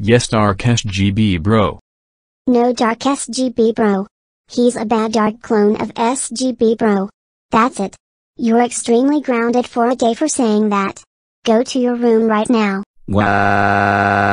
Yes, Dark SGB Bro. No, Dark SGB Bro. He's a bad dark clone of SGB Bro. That's it. You're extremely grounded for a day for saying that. Go to your room right now. Wow.